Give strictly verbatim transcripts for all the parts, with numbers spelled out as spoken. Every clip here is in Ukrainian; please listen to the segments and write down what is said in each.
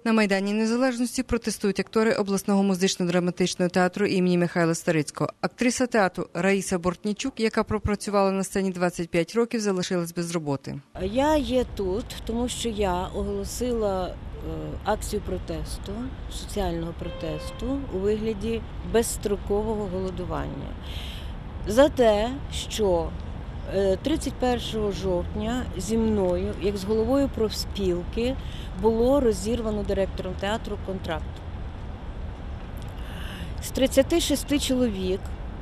На Майдані Незалежності протестують актори обласного музично-драматичного театру імені Михайла Старицького. Актриса театру Раїса Бортнічук, яка пропрацювала на сцені двадцять п'ять років, залишилась без роботи. Я є тут, тому що я оголосила акцію протесту, соціального протесту у вигляді безстрокового голодування. За те, що тридцять першого жовтня зі мною, як з головою профспілки, було розірвано директором театру контракт. З тридцяти шести чоловік,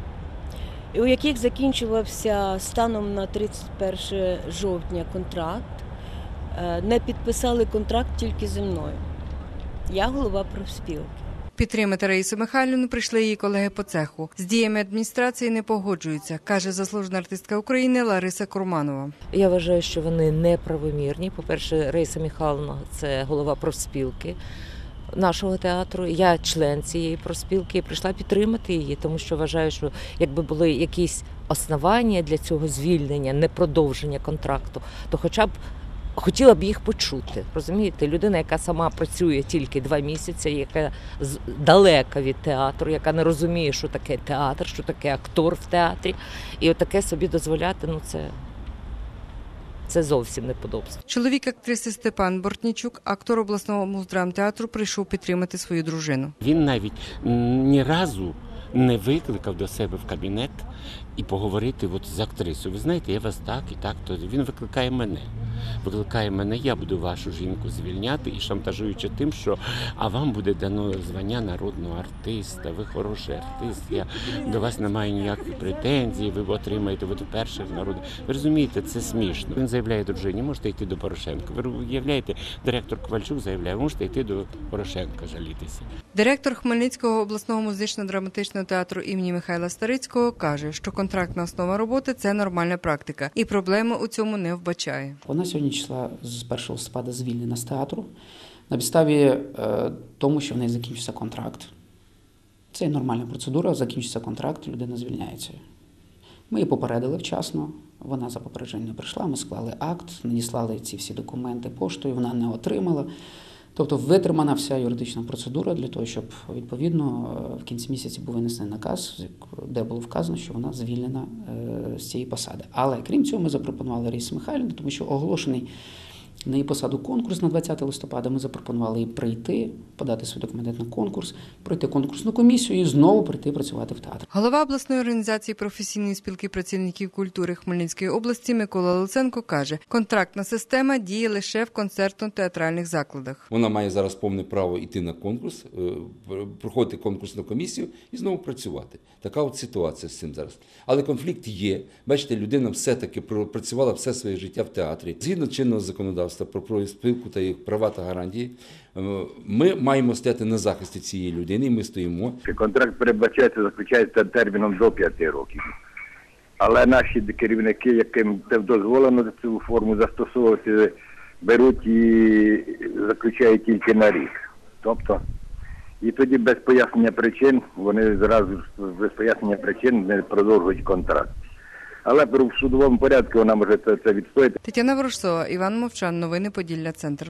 у яких закінчувався станом на тридцять перше жовтня контракт, не підписали контракт тільки зі мною. Я голова профспілки. Підтримати Раїсу Михайлівну прийшли її колеги по цеху. З діями адміністрації не погоджуються, каже заслужена артистка України Лариса Курманова. Я вважаю, що вони неправомірні. По-перше, Раїса Михайлівна – це голова профспілки нашого театру. Я член цієї профспілки і прийшла підтримати її, тому що вважаю, що якби були якісь основання для цього звільнення, не продовження контракту, то хоча б хотіла б їх почути, розумієте? Людина, яка сама працює тільки два місяці, яка далека від театру, яка не розуміє, що таке театр, що таке актор в театрі. І отаке собі дозволяти, ну це, це зовсім неподобство. Чоловік актриси Степан Бортнічук, актор обласного муздрамтеатру, прийшов підтримати свою дружину. Він навіть ні разу не викликав до себе в кабінет і поговорити от з актрисою. Ви знаєте, я вас так і так, то він викликає мене. Викликає мене, я буду вашу жінку звільняти і шантажуючи тим, що а вам буде дано звання народного артиста, ви хороший артист, я до вас не маю ніяких претензій, ви отримаєте от вперше в народі. Ви розумієте, це смішно. Він заявляє дружині, можете йти до Порошенка. Ви уявляєте, директор Ковальчук заявляє, можете йти до Порошенка жалітися. Директор Хмельницького обласного музично-драматичного театру імені Михайла Старицького каже, що контрактна основа роботи – це нормальна практика і проблеми у цьому не вбачає. Вона сьогодні числа з першого листопада звільнена з театру на підставі е, тому, що в неї закінчився контракт. Це нормальна процедура, закінчиться контракт, людина звільняється. Ми її попередили вчасно, вона за попередження прийшла, ми склали акт, надіслали ці всі документи поштою, вона не отримала. Тобто витримана вся юридична процедура для того, щоб, відповідно, в кінці місяця був винесений наказ, де було вказано, що вона звільнена з цієї посади. Але, крім цього, ми запропонували Раїсі Михайлівні, тому що оголошений на її посаду конкурс на двадцяте листопада, ми запропонували їй прийти, подати свій документ на конкурс, пройти конкурсну комісію і знову прийти працювати в театр. Голова обласної організації професійної спілки працівників культури Хмельницької області Микола Луценко каже, контрактна система діє лише в концертно-театральних закладах. Вона має зараз повне право йти на конкурс, проходити конкурсну комісію і знову працювати. Така от ситуація з цим зараз. Але конфлікт є. Бачите, людина все-таки працювала все своє життя в театрі. Згідно чинного законодавства про профспілку та їх права та гарантії, ми маємо стояти на захисті цієї людини, і ми стоїмо. Контракт передбачається, заключається терміном до п'яти років. Але наші керівники, яким це дозволено цю форму застосовувати, беруть і заключають тільки на рік. Тобто, і тоді без пояснення причин, вони зразу без пояснення причин не продовжують контракт. Але в судовому порядку вона може це, це відстояти. Тетяна Ворожцова, Іван Мовчан, новини Поділля Центр.